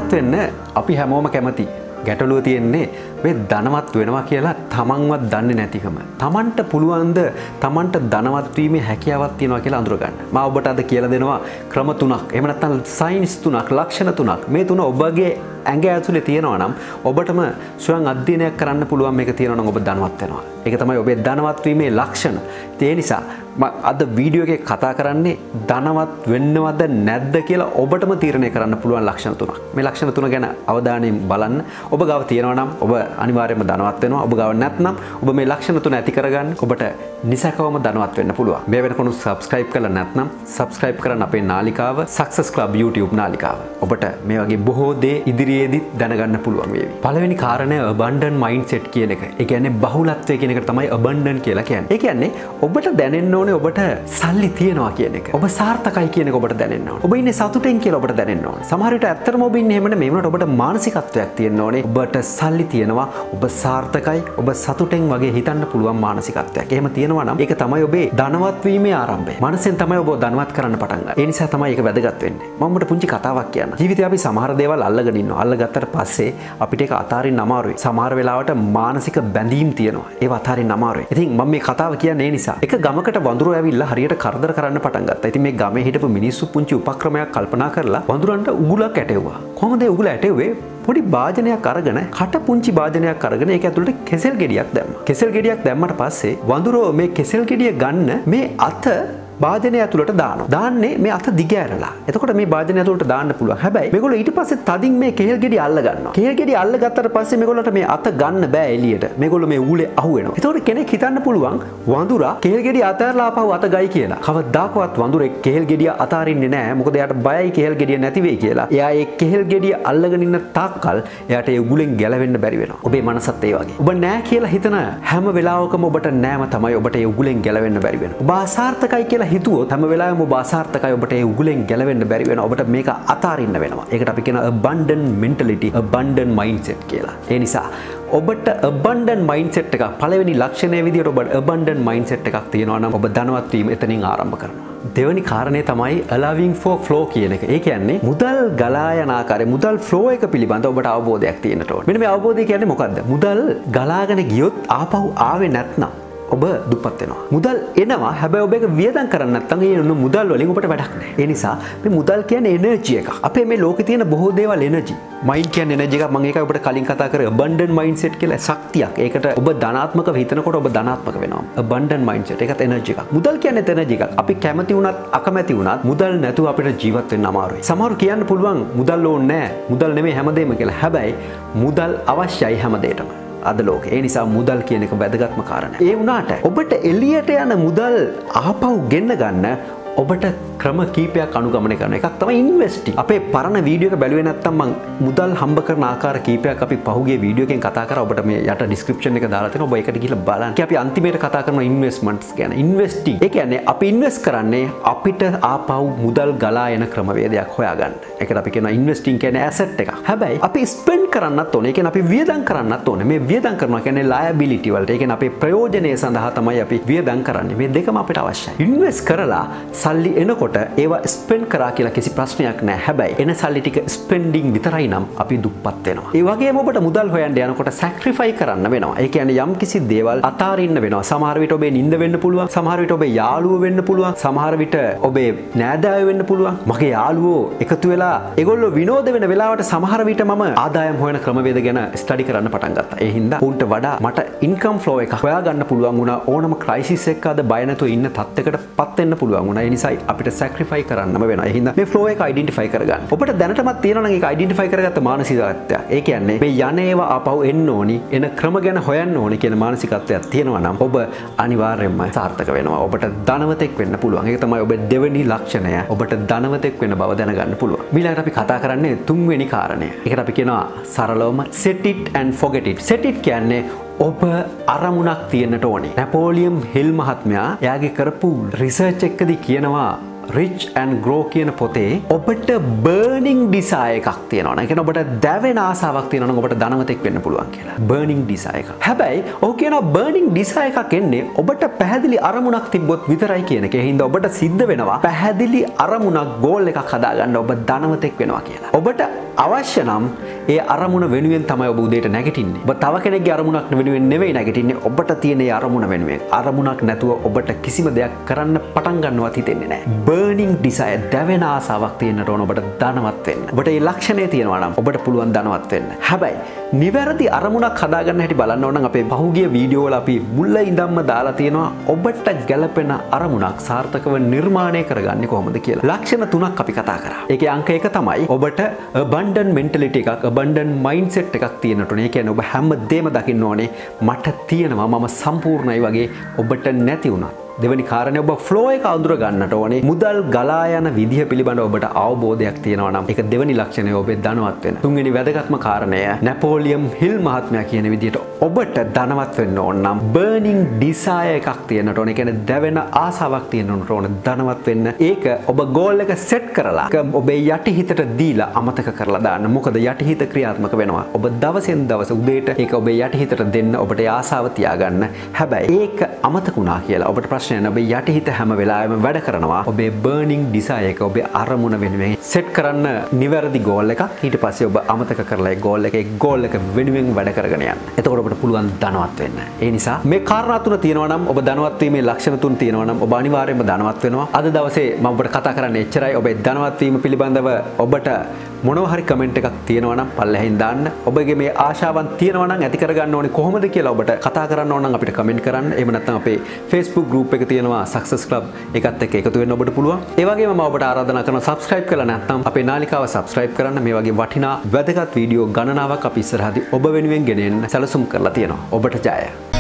ධනවත් වෙන්න අපි හැමෝම කැමති. ගැටලුව තියෙන්නේ මේ ධනවත් වෙනවා කියලා තමන්වත් දන්නේ නැතිකම. තමන්ට පුළුවන්ද තමන්ට ධනවත් වීමේ හැකියාවක් තියෙනවා කියලා අඳුරගන්න. මම ඔබට අද කියලා දෙනවා ක්‍රම තුනක්. එහෙම නැත්නම් සයින්ස් තුනක්, ලක්ෂණ තුනක්. මේ තුන ඔබගේ ඇඟ ඇතුලේ තියෙනවා නම් ඔබටම ස්වයං අධ්‍යයනයක් කරන්න පුළුවන් මේක තියෙනවා නම් ඔබ ධනවත් වෙනවා. ඒක තමයි ඔබේ ධනවත් වීමේ ලක්ෂණ. ඒ නිසා මම අද වීඩියෝ එකේ කතා කරන්නේ ධනවත් වෙන්නවද නැද්ද කියලා ඔබටම තීරණය කරන්න පුළුවන් ලක්ෂණ තුනක්. මේ ලක්ෂණ තුන ගැන අවධානයෙන් බලන්න. ඔබ ගාව තියෙනවා නම් ඔබ අනිවාර්යයෙන්ම ධනවත් වෙනවා. ඔබ ගාව නැත්නම් ඔබ මේ ලක්ෂණ තුන ඇති කරගන්න ඔබට නිසකවම ධනවත් වෙන්න පුළුවන්. මේ වෙනකොට subscribe කරලා නැත්නම් subscribe කරන්න අපේ නාලිකාව Success Club YouTube නාලිකාව. ඔබට මේ වගේ බොහෝ දේ ඉදිරියේදී දැනගන්න පුළුවන් වේවි. පළවෙනි කාරණය abundant mindset කියන එක. ඒ කියන්නේ බහුලත්වය කියන එකට තමයි abundant කියලා කියන්නේ. ඒ කියන්නේ ඔබට දැනෙන්න ඕනේ ඔබට සල්ලි තියෙනවා කියන එක. ඔබ සාර්ථකයි කියන එක ඔබට දැනෙන්න ඕනේ. ඔබ ඉන්නේ සතුටෙන් කියලා ඔබට දැනෙන්න ඕනේ. සමහර විට ඇත්තටම ඔබ ඉන්නේ එහෙම නෙමෙයි. ඒකට ඔබට මානසිකත්වයක් තියෙන්න ඕනේ. ඔබට සල්ලි තියෙනවා, ඔබ සාර්ථකයි, ඔබ සතුටෙන් වගේ හිතන්න පුළුවන් මානසිකත්වයක්. එහෙම තියෙනවා නම් ඒක තමයි ඔබේ ධනවත් වීමේ ආරම්භය. මනසෙන් තමයි ඔබ ධනවත් කරන්න පටන් ගන්න. ඒ නිසා තමයි ඒක වැදගත් වෙන්නේ. මම ඔබට පුංචි කතාවක් කියන්න. ජීවිතේ අපි සමහර දේවල් අල්ලගෙන ඉන්නවා. අල්ලගත්තට පස්සේ අපිට ඒක අතාරින්න අමාරුයි. සමහර වෙලාවට මානසික බැඳීම් තියෙනවා. ඒව අතාරින්න අමාරුයි. ඉතින් මම මේ කතාව කියන්නේ ඒ නිසා. එක ගමකට වඳුරෝ ඇවිල්ලා හරියට කරදර කරන්න පටන් ගත්තා. ඉතින් මේ ගමේ හිටපු මිනිස්සු පුංචි උපක්‍රමයක් කල්පනා කරලා වඳුරන්ට උගුලක් ඇටෙව්වා. කොහොමද ඒ උගුල ඇටෙව්වේ? පොඩි භාජනයක් අරගෙන කට පුංචි භාජනයක් අරගෙන ඒක ඇතුළට කෙසෙල් ගෙඩියක් දැම්මා. කෙසෙල් ගෙඩියක් දැම්මට පස්සේ වඳුරෝ මේ කෙසෙල් ගෙඩිය ගන්න මේ අත භාජනය ඇතුළට දානවා. දාන්නේ මේ අත දිග ඇරලා. එතකොට මේ භාජනය ඇතුළට දාන්න පුළුවන්. හැබැයි මේගොල්ලෝ ඊට පස්සේ තදින් මේ කෙහෙල් ගෙඩිය අල්ල ගන්නවා. කෙහෙල් ගෙඩිය අල්ල ගත්තට පස්සේ මේගොල්ලන්ට මේ අත ගන්න බෑ එළියට. මේගොල්ලෝ මේ ඌලේ අහු වෙනවා. එතකොට කෙනෙක් හිතන්න පුළුවන් වඳුරා කෙහෙල් ගෙඩිය අතහැරලා ආපහු අත ගයි කියලා. කවදාකවත් වඳුරෙක් කෙහෙල් ගෙඩිය අතාරින්නේ නැහැ. මොකද එයාට බයයි කෙහෙල් ගෙඩිය නැති වෙයි කියලා. එයා ඒ කෙහෙල් ගෙඩිය අල්ලගෙන ඉන්න තාක්කල් එයාට ඒ උගුලෙන් ගැලවෙන්න බැරි වෙනවා. ඔබේ මනසත් ඒ වගේ. ඔබ නෑ කියලා හිතන හැම වෙලාවකම ඔබට නෑම තමයි ඔබට ඒ උගුලෙන් ගැලවෙන්න බැරි වෙනවා. ඔබ අසාර්ථකයි කියලා හිතුවොත් හැම වෙලාවෙම ඔබ අසාර්ථකයි ඔබට ඒ උගුලෙන් ගැලවෙන්න බැරි වෙනවා. ඔබට මේක අතාරින්න වෙනවා. ඒකට අපි කියන abundant mentality, abundant mindset කියලා. ඒ නිසා ඔබට abundant mindset එකක් පළවෙනි ලක්ෂණය විදියට ඔබට abundant mindset එකක් තියෙනවා නම් ඔබ ධනවත් වීම එතනින් ආරම්භ කරනවා. දෙවැනි කාරණේ තමයි allowing for flow කියන එක. ඒ කියන්නේ මුදල් ගලා යන ආකාරය, මුදල් flow එක පිළිබඳව ඔබට අවබෝධයක් තියෙන්න ඕනේ. මෙන්න මේ අවබෝධය කියන්නේ මොකද්ද? මුදල් ගලාගෙන ගියොත් ආපහු ආවේ නැත්නම් ඔබ දුප්පත් වෙනවා. මුදල් එනවා. හැබැයි ඔබ ඒක වියදම් කරන්නේ නැත්නම් ඒ මුදල් වලින් ඔබට වැඩක් නැහැ. ඒ නිසා මේ මුදල් කියන්නේ එනර්ජි එකක්. අපේ මේ ලෝකේ තියෙන බොහෝ දේවල් එනර්ජි. මයින්ඩ් කියන්නේ එනර්ජි එකක්. මම ඒකයි ඔබට කලින් කතා කරේ abundant mindset කියලා ශක්තියක්. ඒකට ඔබ ධනාත්මකව හිතනකොට ඔබ ධනාත්මක වෙනවා. abundant mindset ඒකත් එනර්ජි එකක්. මුදල් කියන්නේ එනර්ජි එකක්. අපි කැමති වුණත් අකමැති වුණත් මුදල් නැතුව අපිට ජීවත් වෙන්න අමාරුයි. සමහරු කියන්න පුළුවන් මුදල් ඕනේ නැහැ. මුදල් නෙමෙයි හැමදේම කියලා. හැබැයි මුදල් අවශ්‍යයි හැමදේටම. අද ලෝකේ. ඒ නිසා මුදල් කියන එක වැදගත්ම කාරණා. ඒ වුණාට ඔබට එළියට යන මුදල් ආපහු ගෙන්න ගන්න ඔබට ක්‍රම කීපයක් අනුගමනය කරන එකක් තමයි ඉන්වෙස්ටිං. අපේ පරණ වීඩියෝ එක බැලුවේ නැත්නම් මම මුදල් හම්බ කරන ආකාර කීපයක් අපි පහුගිය වීඩියෝ එකෙන් කතා කරා. ඔබට මේ යට ඩිස්ක්‍රිප්ෂන් එක දාලා තියෙනවා. ඔබ ඒකට ගිහලා බලන්න. අපි අන්තිමේට කතා කරන ඉන්වෙස්ට්මන්ට්ස් ගැන. ඉන්වෙස්ටිං. ඒ කියන්නේ අපි ඉන්වෙස්ට් කරන්නේ අපිට ආපහු මුදල් ගලා එන ක්‍රමවේදයක් හොයාගන්න. ඒකට අපි කියනවා ඉන්වෙස්ටිං කියන්නේ ඇසෙට් එකක්. හැබැයි අපි ස්පෙන්ඩ් කරන්නත් ඕනේ. ඒ කියන්නේ අපි වියදම් කරන්නත් ඕනේ. මේ වියදම් කරනවා කියන්නේ ලයබිලිටි වලට. ඒ කියන්නේ අපේ ප්‍රයෝජනය සඳහා තමයි අපි වියදම් කරන්නේ. මේ දෙකම අපිට අවශ්‍යයි. ඉන්වෙස්ට් කරලා සල්ලි එනකොට ඒවා ස්පෙන්ඩ් කරා කියලා කිසි ප්‍රශ්නයක් නැහැ. හැබැයි එන සල්ලි ටික ස්පෙන්ඩින් විතරයි නම් අපි දුප්පත් වෙනවා. ඒ වගේම ඔබට මුදල් හොයන්න යනකොට සැක්‍රිෆයි කරන්න වෙනවා. ඒ කියන්නේ යම් කිසි දේවල් අතාරින්න වෙනවා. සමහර විට ඔබේ නිින්ද වෙන්න පුළුවන්. සමහර විට ඔබේ යාළුවෝ වෙන්න පුළුවන්. සමහර විට ඔබේ නෑදෑයෝ වෙන්න පුළුවන්. මගේ යාළුවෝ එකතු වෙලා ඒගොල්ලෝ විනෝද වෙන වෙලාවට සමහර විට මම ආදායම් හොයන ක්‍රමවේද ගැන ස්ටඩි කරන්න පටන් ගත්තා. ඒ හින්දා උන්ට වඩා මට ඉන්කම් ෆ්ලෝ එකක් හොයාගන්න පුළුවන් වුණා. ඕනම ක්‍රයිසිස් එකක අද බය නැතුව ඉන්න තත්යකටපත් වෙන්න පුළුවන් වුණා. ඒ නිසා අපිට සැක්‍රිෆයි කරන්නම වෙනවා. ඒ හින්දා මේ ෆ්ලෝ එක අයිඩෙන්ටිෆයි කරගන්න. ඔබට දැනටමත් තියෙනවා නම් ඒක අයිඩෙන්ටිෆයි කරගත්ත මානසිකත්වයක්. ඒ කියන්නේ මේ යන ඒවා ආපහු එන්න ඕනි, එන ක්‍රම ගැන හොයන්න ඕනි කියන මානසිකත්වයක් තියෙනවා නම් ඔබ අනිවාර්යයෙන්ම සාර්ථක වෙනවා. ඔබට ධනවතෙක් වෙන්න පුළුවන්. ඒක තමයි ඔබේ දෙවෙනි ලක්ෂණය. ඔබට ධනවතෙක් වෙන්න බව දැනගන්න පුළුවන්. ඊළඟට අපි කතා කරන්නේ තුන්වෙනි කාරණය. ඒකට අපි කියනවා සරලවම set it and forget it. set it කියන්නේ ඔබ අරමුණක් තියෙන්නට ඕනේ. නැපෝලියන් හිල් මහත්මයා එයාගේ කරපු රිසර්ච් එකකදී කියනවා Rich and Grow කියන පොතේ ඔබට burning desire එකක් තියෙනවා. ඒ කියන්නේ ඔබට දැවෙන ආසාවක් තියෙනවා නම් ඔබට ධනවතෙක් වෙන්න පුළුවන් කියලා. burning desire එක. හැබැයි ඔහු කියනවා burning desire එකක් එන්නේ ඔබට පැහැදිලි අරමුණක් තිබ්බොත් විතරයි කියන එක. ඒ හින්දා ඔබට සිද්ධ වෙනවා පැහැදිලි අරමුණක් goal එකක් හදාගන්න ඔබ ධනවතෙක් වෙනවා කියලා. ඔබට අවශ්‍ය නම් ඒ අරමුණ වෙනුවෙන් තමයි ඔබ උදේට නැගිටින්නේ. ඔබ තව කෙනෙක්ගේ අරමුණක් වෙනුවෙන් නෙවෙයි නැගිටින්නේ. ඔබට තියෙන ඒ අරමුණ වෙනුවෙන්. අරමුණක් නැතුව ඔබට කිසිම දෙයක් කරන්න පටන් ගන්නවත් හිතෙන්නේ නැහැ. burning desire දැවෙන ආසාවක් තියෙනට ඕන ඔබට ධනවත් වෙන්න. ඔබට මේ ලක්ෂණය තියෙනවා නම් ඔබට පුළුවන් ධනවත් වෙන්න. හැබැයි නිවැරදි අරමුණක් හදාගන්න හැටි බලන්න ඕන නම් අපේ පහුගිය වීඩියෝ වල අපි මුල ඉඳන්ම දාලා තියෙනවා ඔබට ගැළපෙන අරමුණක් සාර්ථකව නිර්මාණය කරගන්නේ කොහොමද කියලා. ලක්ෂණ 3ක් අපි කතා කරා. ඒකේ අංක 1 තමයි ඔබට abundant mentality එකක්, abundant mindset එකක් තියෙනට ඕනේ. ඒ කියන්නේ ඔබ හැමදේම දකින්න ඕනේ මට තියෙනවා මම සම්පූර්ණයි වගේ ඔබට නැති වුණා. දෙවැනි කාරණේ ඔබ ෆ්ලෝ එක අඳුර ගන්නට ඕනේ. මුදල් ගලා යන විදිහ පිළිබඳව ඔබට අවබෝධයක් තියෙනවා නම් ඒක දෙවැනි ලක්ෂණය ඔබේ ධනවත් වෙන. තුන්වෙනි වැදගත්ම කාරණය නැපෝලියන් හිල් මහත්මයා කියන විදිහට ඔබට ධනවත් වෙන්න ඕන නම් burning desire එකක් තියෙනට ඕනේ. ඒ කියන්නේ දැවෙන ආසාවක් තියෙනට ඕන ධනවත් වෙන්න. ඒක ඔබ goal එක set කරලා ඔබේ යටිහිතට දීලා අමතක කරලා දාන්න. මොකද යටිහිත ක්‍රියාත්මක වෙනවා. ඔබ දවසෙන් දවස උදේට ඒක ඔබේ යටිහිතට දෙන්න ඔබට ආසාව තියාගන්න. හැබැයි ඒක අමතක වුණා කියලා ඔබට ප්‍රශ්න ඔබේ යටිහිත හැම වෙලාවෙම වැඩ කරනවා. ඔබේ burning desire එක ඔබේ අරමුණ වෙනුවෙන් set කරන්න නිවැරදි goal එකක්. ඊට පස්සේ ඔබ අමතක කරලා ඒ goal එක වෙනුවෙන් වැඩ කරගෙන යන්න. එතකොට ඔබට පුළුවන් ධනවත් වෙන්න. ඒ නිසා මේ කාරණා තුන තියෙනවා නම් ඔබ ධනවත් වීමේ ලක්ෂණ තුන තියෙනවා නම් ඔබ අනිවාර්යයෙන්ම ධනවත් වෙනවා. අද දවසේ මම ඔබට කතා කරන්නේ එච්චරයි. ඔබේ ධනවත් වීම පිළිබඳව ඔබට මොනවා හරි කමෙන්ට් එකක් තියෙනවා නම් පල්ලෙහින් දාන්න. ඔබගේ මේ ආශාවන් තියෙනවා නම් ඇති කරගන්න ඕනේ කොහොමද කියලා ඔබට කතා කරන්න ඕන නම් අපිට කමෙන්ට් කරන්න. එහෙම නැත්නම් අපේ Facebook group එක තියෙනවා Success Club. ඒකත් එක්ක එකතු වෙන්න ඔබට පුළුවන්. ඒ වගේම මම ඔබට ආරාධනා කරනවා subscribe කරලා නැත්නම් අපේ නාලිකාව subscribe කරන්න. මේ වගේ වටිනා වැදගත් වීඩියෝ ගණනාවක් අපි ඉස්සරහදී ඔබ වෙනුවෙන් ගෙන එන්න සැලසුම් කරලා තියෙනවා. ඔබට ජය.